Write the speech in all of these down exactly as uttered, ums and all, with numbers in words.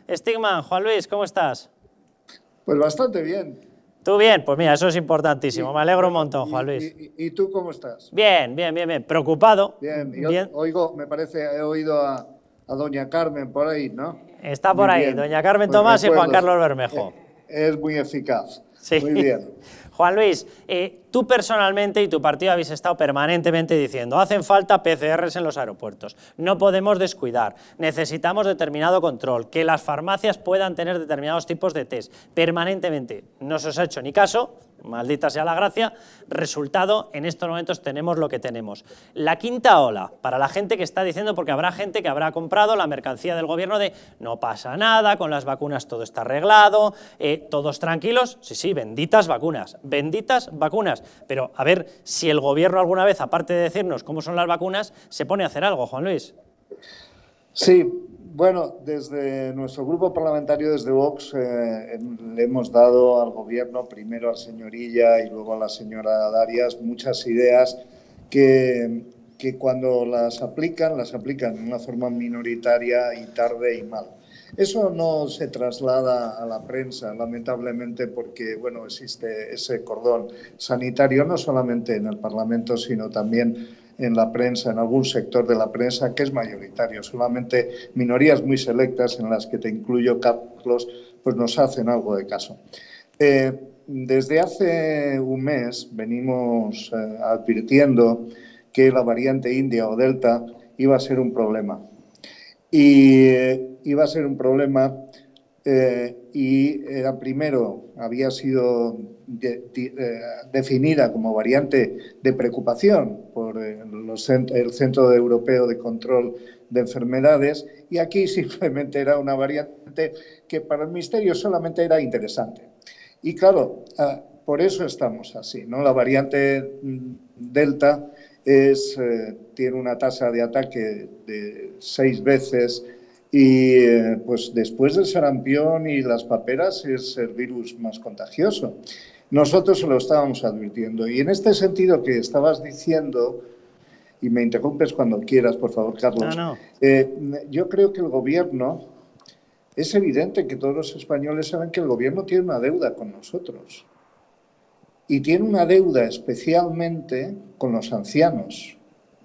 Stigman, Juan Luis, ¿cómo estás? Pues bastante bien. ¿Tú bien? Pues mira, eso es importantísimo. Y, Me alegro un bueno, montón, y, Juan Luis. Y, y, ¿Y tú cómo estás? Bien, bien, bien, bien. Preocupado. Bien. Yo bien. oigo, me parece, he oído a, a doña Carmen por ahí, ¿no? Está Muy por ahí, bien. doña Carmen Pues Tomás y Juan recuerdos. Carlos Bermejo. Es muy eficaz. Sí. Muy bien. Juan Luis, eh, tú personalmente y tu partido habéis estado permanentemente diciendo hacen falta P C Rs en los aeropuertos, no podemos descuidar, necesitamos determinado control, que las farmacias puedan tener determinados tipos de test, permanentemente. No se os ha hecho ni caso, maldita sea la gracia, resultado, en estos momentos tenemos lo que tenemos. La quinta ola, para la gente que está diciendo, porque habrá gente que habrá comprado la mercancía del gobierno de no pasa nada, con las vacunas todo está arreglado, eh, todos tranquilos, sí, sí, benditas vacunas, benditas vacunas, pero a ver si el gobierno alguna vez, aparte de decirnos cómo son las vacunas, se pone a hacer algo, Juan Luis. Sí, bueno, desde nuestro grupo parlamentario, desde Vox, eh, le hemos dado al gobierno, primero al señor Illa y luego a la señora Darias, muchas ideas que, que cuando las aplican, las aplican de una forma minoritaria y tarde y mal. Eso no se traslada a la prensa, lamentablemente, porque bueno, existe ese cordón sanitario, no solamente en el Parlamento, sino también en la prensa, en algún sector de la prensa, que es mayoritario. Solamente minorías muy selectas, en las que te incluyo, Carlos, pues nos hacen algo de caso. Eh, desde hace un mes venimos eh, advirtiendo que la variante India o Delta iba a ser un problema. Y eh, iba a ser un problema eh, y era primero, había sido de, de, eh, definida como variante de preocupación por eh, los, el Centro Europeo de Control de Enfermedades, y aquí simplemente era una variante que para el Ministerio solamente era interesante. Y claro, eh, por eso estamos así, ¿no? La variante Delta es, eh, tiene una tasa de ataque de seis veces y eh, pues después del sarampión y las paperas es el virus más contagioso. Nosotros se lo estábamos advirtiendo, y en este sentido que estabas diciendo, y me interrumpes cuando quieras, por favor, Carlos, No, no. Eh, yo creo que el gobierno, es evidente que todos los españoles saben que el gobierno tiene una deuda con nosotros. Y tiene una deuda especialmente con los ancianos.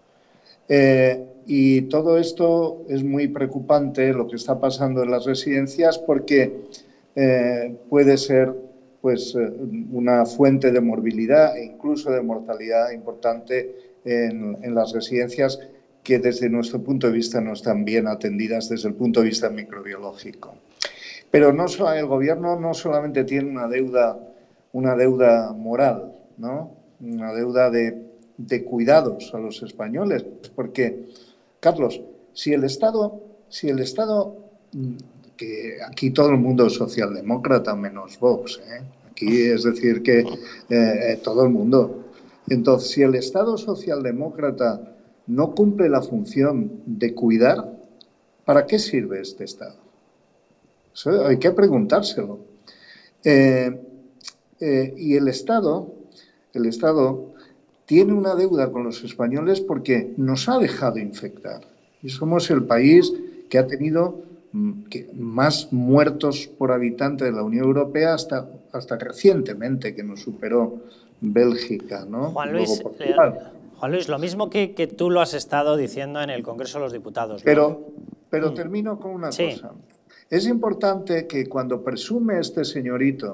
Eh, y todo esto es muy preocupante, lo que está pasando en las residencias, porque eh, puede ser pues, una fuente de morbilidad e incluso de mortalidad importante en, en las residencias, que desde nuestro punto de vista no están bien atendidas desde el punto de vista microbiológico. Pero no, el gobierno no solamente tiene una deuda una deuda moral, ¿no? Una deuda de, de cuidados a los españoles, porque, Carlos, si el Estado, si el Estado, que aquí todo el mundo es socialdemócrata menos Vox, ¿eh? Aquí es decir que eh, todo el mundo. Entonces, si el Estado socialdemócrata no cumple la función de cuidar, ¿para qué sirve este Estado? Eso hay que preguntárselo. Eh, Eh, y el Estado, el Estado tiene una deuda con los españoles porque nos ha dejado infectar. Y somos el país que ha tenido que, más muertos por habitante de la Unión Europea hasta, hasta recientemente, que nos superó Bélgica, ¿no? Juan Luis, eh, Juan Luis, lo mismo que, que tú lo has estado diciendo en el Congreso de los Diputados. Pero, pero mm. termino con una sí. cosa. Es importante que cuando presume este señorito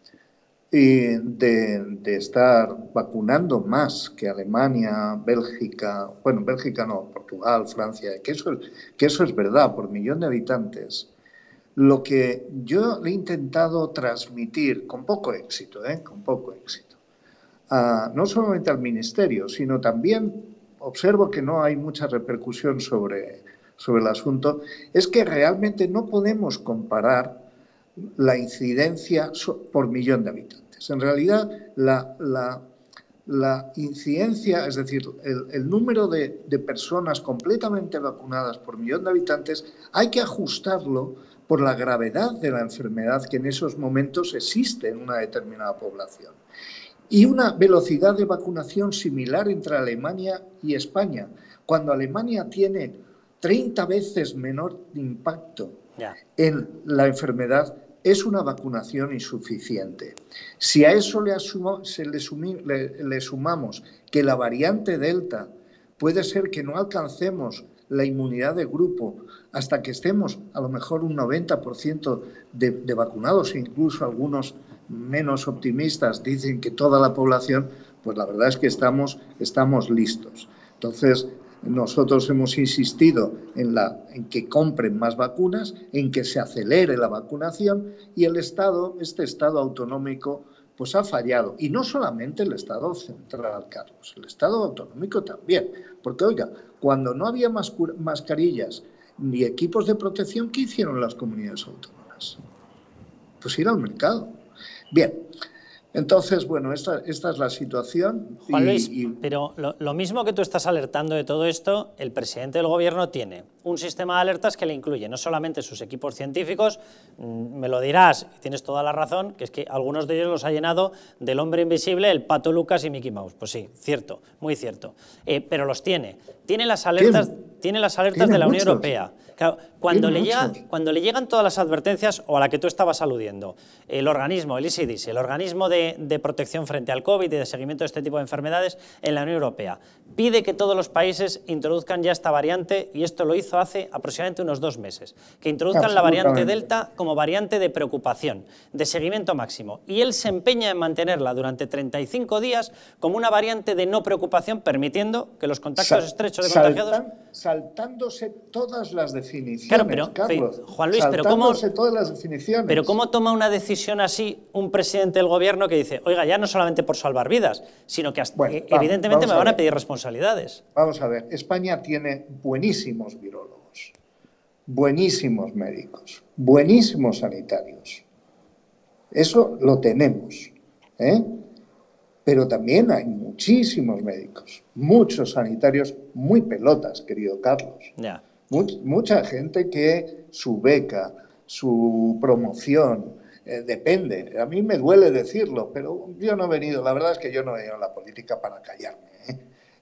y de, de estar vacunando más que Alemania, Bélgica, bueno, Bélgica no, Portugal, Francia, que eso, que eso es verdad, por millón de habitantes. Lo que yo le he intentado transmitir, con poco éxito, ¿eh? con poco éxito, a, no solamente al Ministerio, sino también, observo que no hay mucha repercusión sobre, sobre el asunto, es que realmente no podemos comparar la incidencia por millón de habitantes. En realidad, la, la, la incidencia, es decir, el, el número de, de personas completamente vacunadas por millón de habitantes, hay que ajustarlo por la gravedad de la enfermedad que en esos momentos existe en una determinada población. Y una velocidad de vacunación similar entre Alemania y España. Cuando Alemania tiene treinta veces menor impacto Ya. en la enfermedad es una vacunación insuficiente. Si a eso le, asumo, se le, sumi, le, le sumamos que la variante Delta puede ser que no alcancemos la inmunidad de grupo hasta que estemos a lo mejor un noventa por ciento de, de vacunados, incluso algunos menos optimistas dicen que toda la población, pues la verdad es que estamos, estamos listos. Entonces, nosotros hemos insistido en, la, en que compren más vacunas, en que se acelere la vacunación y el Estado, este Estado autonómico, pues ha fallado. Y no solamente el Estado central, Carlos, el Estado autonómico también. Porque, oiga, cuando no había mascarillas ni equipos de protección, ¿qué hicieron las comunidades autónomas? Pues ir al mercado. Bien. Entonces, bueno, esta, esta es la situación. Juan Luis, y, y... pero lo, lo mismo que tú estás alertando de todo esto, el presidente del gobierno tiene un sistema de alertas que le incluye no solamente sus equipos científicos, me lo dirás, tienes toda la razón, que es que algunos de ellos los ha llenado del hombre invisible, el Pato Lucas y Mickey Mouse. Pues sí, cierto, muy cierto. Eh, pero los tiene. Tiene las alertas, tiene las alertas de la Unión Europea. Claro, cuando, le llega, cuando le llegan todas las advertencias, o a la que tú estabas aludiendo, el organismo, el I C D C, el organismo de, de protección frente al COVID y de seguimiento de este tipo de enfermedades en la Unión Europea, pide que todos los países introduzcan ya esta variante, y esto lo hizo hace aproximadamente unos dos meses, que introduzcan la variante Delta como variante de preocupación, de seguimiento máximo, y él se empeña en mantenerla durante treinta y cinco días como una variante de no preocupación, permitiendo que los contactos Sal, estrechos de saltan, contagiados... Saltándose todas las definiciones, claro, pero, Carlos, pero, Juan Luis, pero ¿cómo, todas las definiciones. pero ¿cómo toma una decisión así un presidente del gobierno que dice, oiga, ya no solamente por salvar vidas, sino que hasta, bueno, vamos, evidentemente me van a, a pedir responsabilidades? Vamos a ver, España tiene buenísimos virólogos, buenísimos médicos, buenísimos sanitarios. Eso lo tenemos, ¿eh? Pero también hay muchísimos médicos, muchos sanitarios muy pelotas, querido Carlos. Yeah. Much, mucha gente que su beca, su promoción, eh, depende. A mí me duele decirlo, pero yo no he venido, la verdad es que yo no he venido a la política para callarme. ¿eh?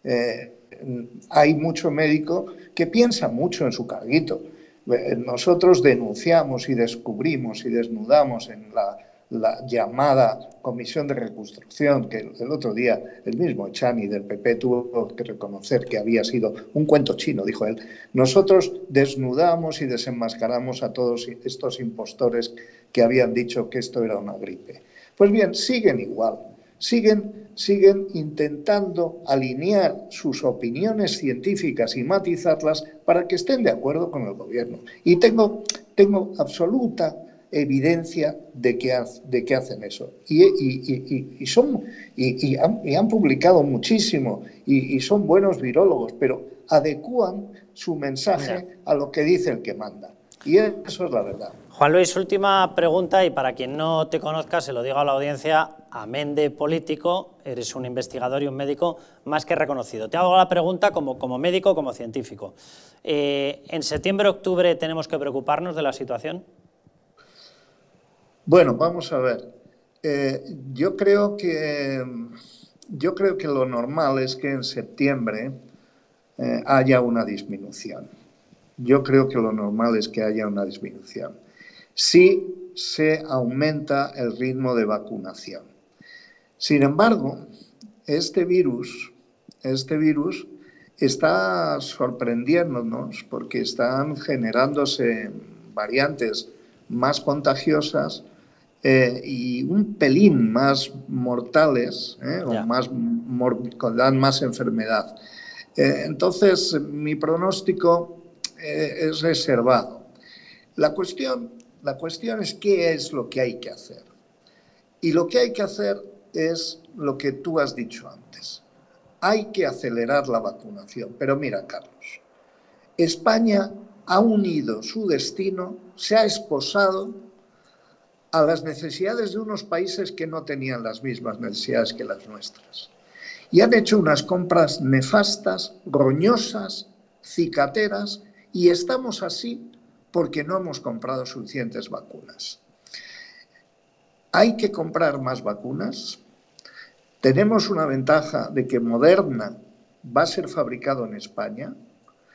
Eh, hay mucho médico que piensa mucho en su carguito. Eh, nosotros denunciamos y descubrimos y desnudamos en la... la llamada Comisión de Reconstrucción, que el, el otro día el mismo Chani del P P tuvo que reconocer que había sido un cuento chino, dijo él. Nosotros desnudamos y desenmascaramos a todos estos impostores que habían dicho que esto era una gripe. Pues bien, siguen igual, siguen, siguen intentando alinear sus opiniones científicas y matizarlas para que estén de acuerdo con el gobierno. Y tengo, tengo absoluta evidencia de que, de que hacen eso. Y, y, y, y, son, y, y, han, y han publicado muchísimo y, y son buenos virólogos, pero adecúan su mensaje a lo que dice el que manda. Y eso es la verdad. Juan Luis, última pregunta, y para quien no te conozca, se lo digo a la audiencia, amén de político, eres un investigador y un médico más que reconocido. Te hago la pregunta como, como médico, como científico. Eh, ¿En septiembre, octubre tenemos que preocuparnos de la situación? Bueno, vamos a ver. Eh, yo creo que yo creo que lo normal es que en septiembre eh, haya una disminución. Yo creo que lo normal es que haya una disminución. Si se aumenta el ritmo de vacunación. Sin embargo, este virus, este virus está sorprendiéndonos porque están generándose variantes más contagiosas eh, y un pelín más mortales, eh, o más dan más enfermedad. Eh, entonces, mi pronóstico eh, es reservado. La cuestión, la cuestión es qué es lo que hay que hacer. Y lo que hay que hacer es lo que tú has dicho antes. Hay que acelerar la vacunación. Pero mira, Carlos, España ha unido su destino, se ha esposado a las necesidades de unos países que no tenían las mismas necesidades que las nuestras. Y han hecho unas compras nefastas, roñosas, cicateras, y estamos así porque no hemos comprado suficientes vacunas. Hay que comprar más vacunas. Tenemos una ventaja de que Moderna va a ser fabricado en España.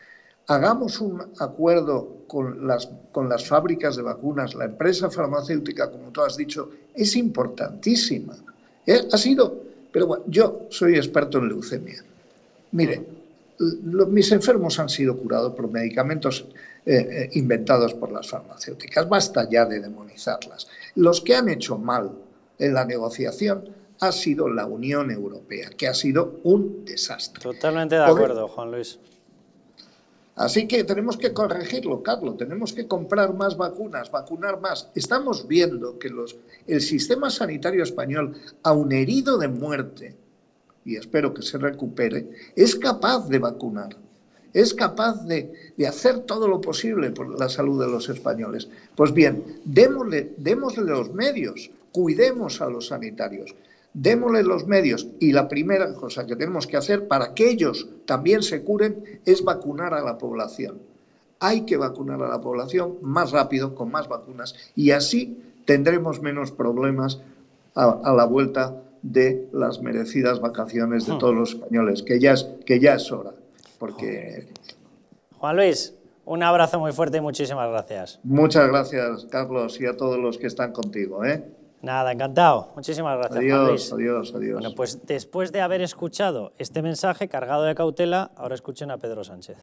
hagamos un acuerdo con las, con las fábricas de vacunas. La empresa farmacéutica, como tú has dicho, es importantísima. ¿Eh? Ha sido, pero bueno, yo soy experto en leucemia. Mire, lo, mis enfermos han sido curados por medicamentos eh, eh, inventados por las farmacéuticas. Basta ya de demonizarlas. Los que han hecho mal en la negociación ha sido la Unión Europea, que ha sido un desastre. Totalmente de acuerdo, Juan Luis. Así que tenemos que corregirlo, Carlos, tenemos que comprar más vacunas, vacunar más. Estamos viendo que los, el sistema sanitario español, aun herido de muerte, y espero que se recupere, es capaz de vacunar, es capaz de, de hacer todo lo posible por la salud de los españoles. Pues bien, démosle, démosle los medios, cuidemos a los sanitarios. Démosle los medios y la primera cosa que tenemos que hacer para que ellos también se curen es vacunar a la población. Hay que vacunar a la población más rápido, con más vacunas, y así tendremos menos problemas a, a la vuelta de las merecidas vacaciones de todos los españoles, que ya es, que ya es hora. Porque... Juan Luis, un abrazo muy fuerte y muchísimas gracias. Muchas gracias, Carlos, y a todos los que están contigo, ¿eh? Nada, encantado. Muchísimas gracias, adiós, Juan Luis. Adiós, adiós. Bueno, pues después de haber escuchado este mensaje cargado de cautela, ahora escuchen a Pedro Sánchez.